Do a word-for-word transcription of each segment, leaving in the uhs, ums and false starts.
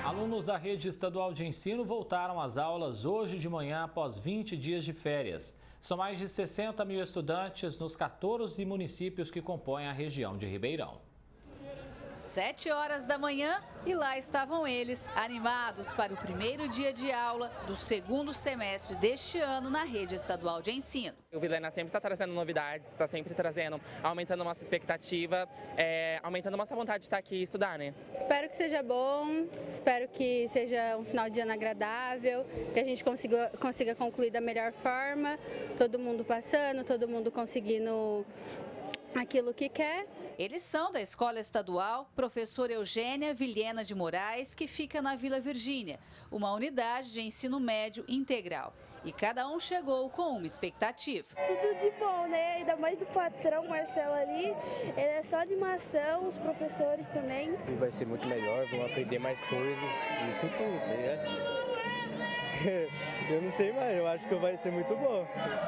Alunos da rede estadual de ensino voltaram às aulas hoje de manhã após vinte dias de férias. São mais de sessenta mil estudantes nos quatorze municípios que compõem a região de Ribeirão. Sete horas da manhã e lá estavam eles, animados para o primeiro dia de aula do segundo semestre deste ano na rede estadual de ensino. O Vilhena sempre está trazendo novidades, está sempre trazendo, aumentando nossa expectativa, é, aumentando nossa vontade de estar aqui e estudar, né? Espero que seja bom, espero que seja um final de ano agradável, que a gente consiga, consiga concluir da melhor forma, todo mundo passando, todo mundo conseguindo aquilo que quer. Eles são da Escola Estadual Professora Eugênia Vilhena de Moraes, que fica na Vila Virgínia, uma unidade de ensino médio integral. E cada um chegou com uma expectativa. Tudo de bom, né? Ainda mais do patrão Marcelo ali. Ele é só animação, os professores também. E vai ser muito melhor, vão aprender mais coisas, isso tudo, tá ligado? Eu não sei mais, eu acho que vai ser muito bom.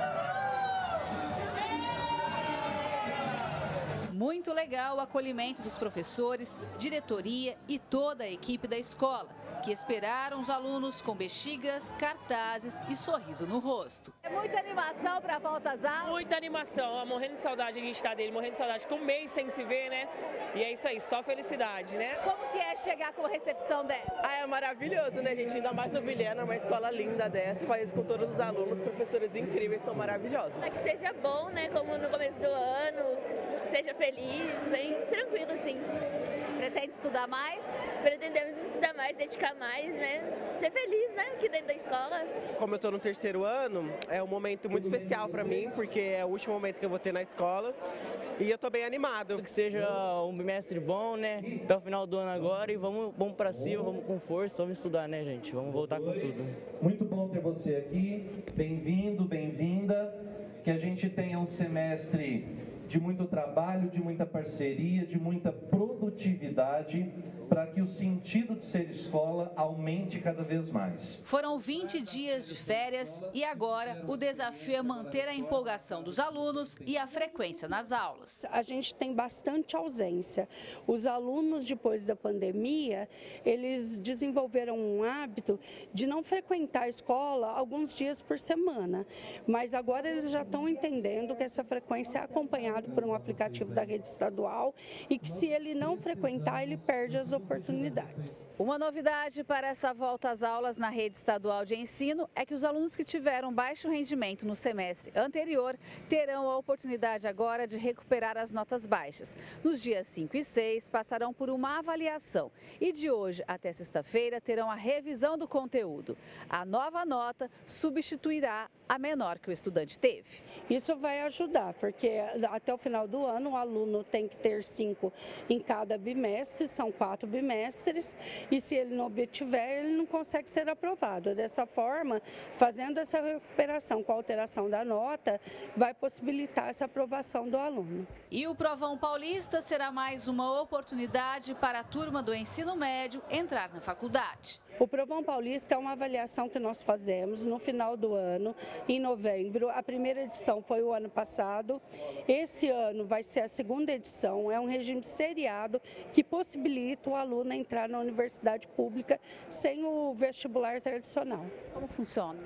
Muito legal o acolhimento dos professores, diretoria e toda a equipe da escola, que esperaram os alunos com bexigas, cartazes e sorriso no rosto. É muita animação para a volta às aulas? Muita animação, morrendo de saudade a gente está dele, morrendo de saudade, com um mês sem se ver, né? E é isso aí, só felicidade, né? Como que é chegar com a recepção dessa? Ah, é maravilhoso, né, gente? Ainda mais no Vilhena, uma escola linda dessa, faz isso com todos os alunos, professores incríveis, são maravilhosos. Que seja bom, né, como no começo do ano, seja feliz, bem tranquilo, assim. Pretende estudar mais? Pretendemos estudar mais, dedicar mais, né? Ser feliz, né? Aqui dentro da escola. Como eu estou no terceiro ano, é um momento muito especial para mim, porque é o último momento que eu vou ter na escola. E eu estou bem animado. Que seja um bimestre bom, né? Até o final do ano agora e vamos, vamos para cima, vamos com força, vamos estudar, né, gente? Vamos voltar com tudo. Muito bom ter você aqui. Bem-vindo, bem-vinda. Que a gente tenha um semestre de muito trabalho, de muita parceria, de muita produtividade, para que o sentido de ser escola aumente cada vez mais. Foram vinte dias de férias e agora o desafio é manter a empolgação dos alunos e a frequência nas aulas. A gente tem bastante ausência. Os alunos, depois da pandemia, eles desenvolveram um hábito de não frequentar a escola alguns dias por semana, mas agora eles já estão entendendo que essa frequência é acompanhada por um aplicativo da rede estadual e que se ele não frequentar, ele perde as oportunidades. Uma novidade para essa volta às aulas na rede estadual de ensino é que os alunos que tiveram baixo rendimento no semestre anterior terão a oportunidade agora de recuperar as notas baixas. Nos dias cinco e seis passarão por uma avaliação e de hoje até sexta-feira terão a revisão do conteúdo. A nova nota substituirá a menor que o estudante teve. Isso vai ajudar, porque até o final do ano o aluno tem que ter cinco em cada bimestre, são quatro bimestres, e se ele não obtiver, ele não consegue ser aprovado. Dessa forma, fazendo essa recuperação com a alteração da nota, vai possibilitar essa aprovação do aluno. E o Provão Paulista será mais uma oportunidade para a turma do ensino médio entrar na faculdade. O Provão Paulista é uma avaliação que nós fazemos no final do ano, em novembro. A primeira edição foi o ano passado, esse ano vai ser a segunda edição, é um regime seriado que possibilita o aluno entrar na universidade pública sem o vestibular tradicional. Como funciona?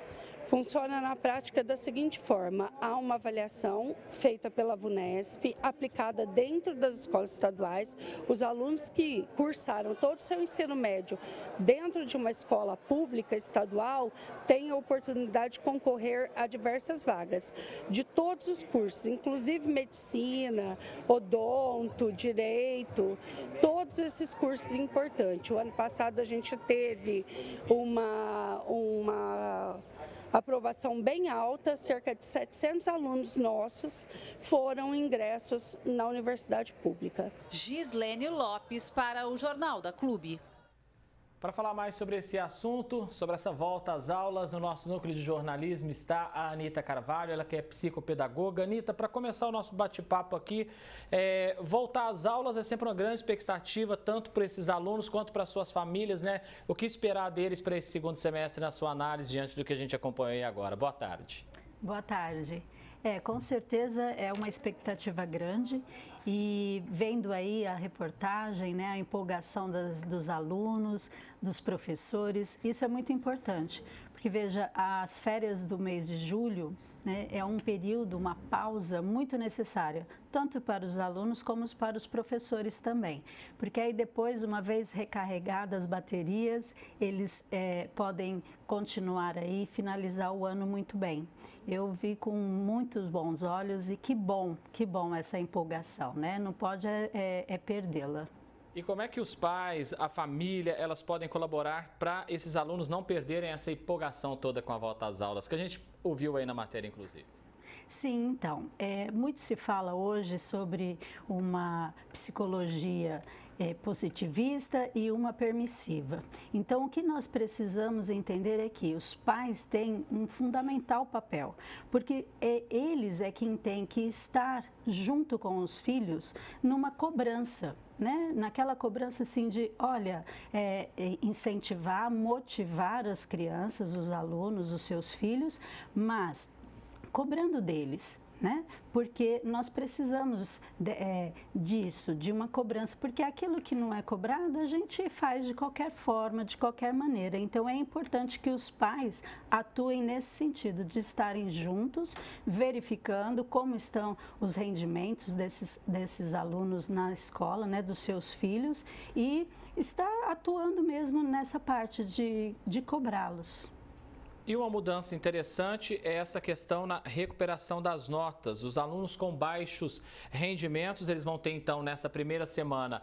Funciona na prática da seguinte forma: há uma avaliação feita pela VUNESP, aplicada dentro das escolas estaduais. Os alunos que cursaram todo o seu ensino médio dentro de uma escola pública estadual têm a oportunidade de concorrer a diversas vagas de todos os cursos, inclusive medicina, odonto, direito, todos esses cursos importantes. O ano passado a gente teve uma... uma aprovação bem alta, cerca de setecentos alunos nossos foram ingressos na universidade pública. Gislene Lopes para o Jornal da Clube. Para falar mais sobre esse assunto, sobre essa volta às aulas, no nosso núcleo de jornalismo está a Anita Carvalho, ela que é psicopedagoga. Anita, para começar o nosso bate-papo aqui, é, voltar às aulas é sempre uma grande expectativa, tanto para esses alunos quanto para suas famílias, né? O que esperar deles para esse segundo semestre na sua análise, diante do que a gente acompanhou aí agora? Boa tarde. Boa tarde. É, com certeza é uma expectativa grande E vendo aí a reportagem, né, a empolgação das, dos alunos, dos professores, isso é muito importante. Porque, veja, as férias do mês de julho, né, é um período, uma pausa muito necessária, tanto para os alunos como para os professores também. Porque aí depois, uma vez recarregadas as baterias, eles é, podem continuar aí e finalizar o ano muito bem. Eu vi com muitos bons olhos e que bom, que bom essa empolgação, né? Não pode é, é, é perdê-la. E como é que os pais, a família, elas podem colaborar para esses alunos não perderem essa empolgação toda com a volta às aulas, que a gente ouviu aí na matéria, inclusive? Sim, então, é, muito se fala hoje sobre uma psicologia é, positivista e uma permissiva. Então, o que nós precisamos entender é que os pais têm um fundamental papel, porque é, eles é quem tem que estar junto com os filhos numa cobrança. Né? Naquela cobrança assim de, olha, é, incentivar, motivar as crianças, os alunos, os seus filhos, mas cobrando deles, né? Porque nós precisamos de, é, disso, de uma cobrança, porque aquilo que não é cobrado a gente faz de qualquer forma, de qualquer maneira. Então é importante que os pais atuem nesse sentido, de estarem juntos, verificando como estão os rendimentos desses, desses alunos na escola, né, dos seus filhos, e estar atuando mesmo nessa parte de, de cobrá-los. E uma mudança interessante é essa questão na recuperação das notas. Os alunos com baixos rendimentos, eles vão ter então nessa primeira semana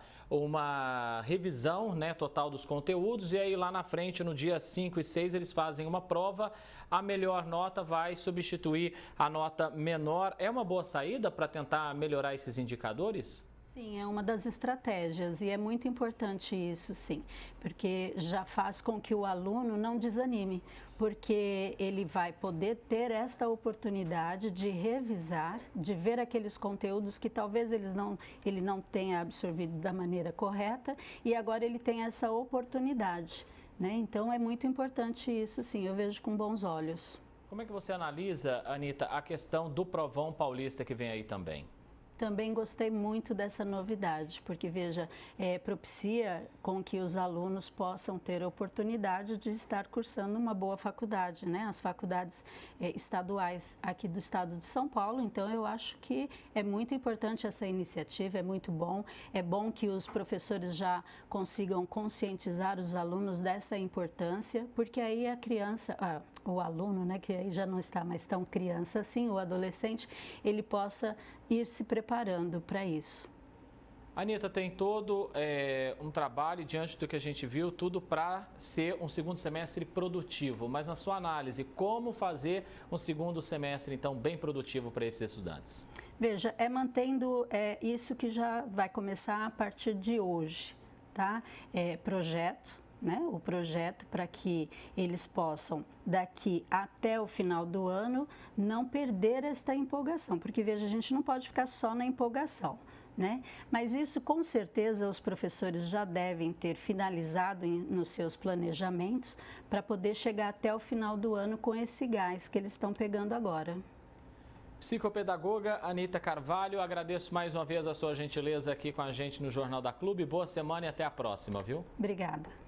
uma revisão, né, total dos conteúdos, e aí lá na frente, no dia cinco e seis, eles fazem uma prova. A melhor nota vai substituir a nota menor. É uma boa saída para tentar melhorar esses indicadores? Sim, é uma das estratégias e é muito importante isso, sim, porque já faz com que o aluno não desanime, porque ele vai poder ter esta oportunidade de revisar, de ver aqueles conteúdos que talvez eles não, ele não tenha absorvido da maneira correta, e agora ele tem essa oportunidade, né? Então é muito importante isso, sim, eu vejo com bons olhos. Como é que você analisa, Anita, a questão do Provão Paulista que vem aí também? Também gostei muito dessa novidade, porque, veja, é, propicia com que os alunos possam ter a oportunidade de estar cursando uma boa faculdade, né? As faculdades é, estaduais aqui do estado de São Paulo. Então, eu acho que é muito importante essa iniciativa, é muito bom. É bom que os professores já consigam conscientizar os alunos dessa importância, porque aí a criança, ah, o aluno, né, que aí já não está mais tão criança assim, o adolescente, ele possa ir se preparando para isso. Anita, tem todo é, um trabalho diante do que a gente viu, tudo para ser um segundo semestre produtivo. Mas na sua análise, como fazer um segundo semestre, então, bem produtivo para esses estudantes? Veja, é mantendo é, isso que já vai começar a partir de hoje, tá? É, projeto. Né, o projeto para que eles possam, daqui até o final do ano, não perder esta empolgação, porque, veja, a gente não pode ficar só na empolgação, né? Mas isso, com certeza, os professores já devem ter finalizado em, nos seus planejamentos para poder chegar até o final do ano com esse gás que eles estão pegando agora. Psicopedagoga Anita Carvalho, agradeço mais uma vez a sua gentileza aqui com a gente no Jornal da Clube. Boa semana e até a próxima, viu? Obrigada.